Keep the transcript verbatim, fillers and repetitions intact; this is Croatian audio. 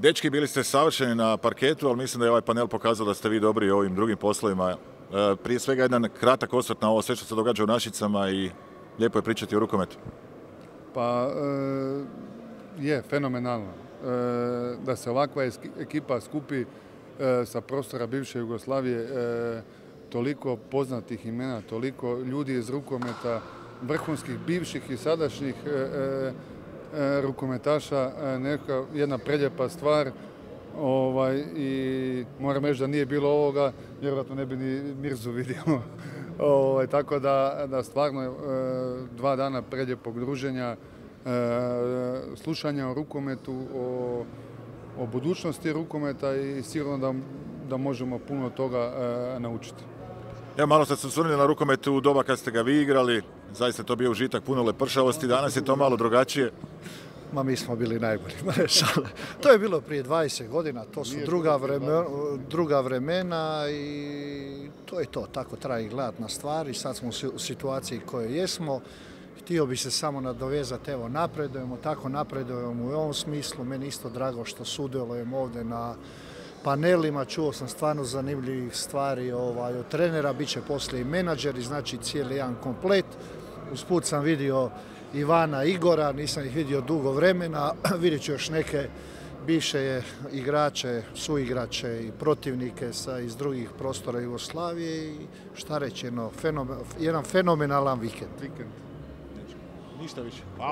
Dečki, bili ste savršeni na parketu, ali mislim da je ovaj panel pokazao da ste vi dobri u ovim drugim poslovima. Prije svega jedan kratak osvrt na ovo sve što se događa u Našicama i lijepo je pričati o rukometu. Pa je fenomenalno da se ovakva ekipa skupi sa prostora bivše Jugoslavije, toliko poznatih imena, toliko ljudi iz rukometa, vrhunskih bivših i sadašnjih rukometaša, neka jedna preljepa stvar. Ovaj, i moram reći da nije bilo ovoga, vjerojatno ne bi ni Mirzu vidio. Ovaj, tako da, da stvarno e, dva dana preljepog druženja, e, slušanja o rukometu, o, o budućnosti rukometa i sigurno da, da možemo puno toga e, naučiti. Evo, malo ste se osvrnuli na rukomet u doba kad ste ga vi igrali, zaista to bio užitak, puno lepršavosti, danas je to malo drugačije. Ma mi smo bili najbolji. To je bilo prije dvadeset godina, to su druga vremena, druga vremena i to je to, tako treba i gledati na stvari. Sad smo u situaciji kojoj jesmo. Htio bi se samo nadovezati, evo napredujemo, tako napredujemo u ovom smislu. Meni isto drago što sudjelujem ovdje na panelima, čuo sam stvarno zanimljivih stvari ovaj, od trenera, bit će poslije i menadžeri, znači cijeli jedan komplet. Usput sam vidio Ivana, Igora, nisam ih vidio dugo vremena, vidjet ću još neke bivše igrače, suigrače i protivnike sa, iz drugih prostora Jugoslavije i šta reći, jedno, fenomen, jedan fenomenalan vikend. Ništa više.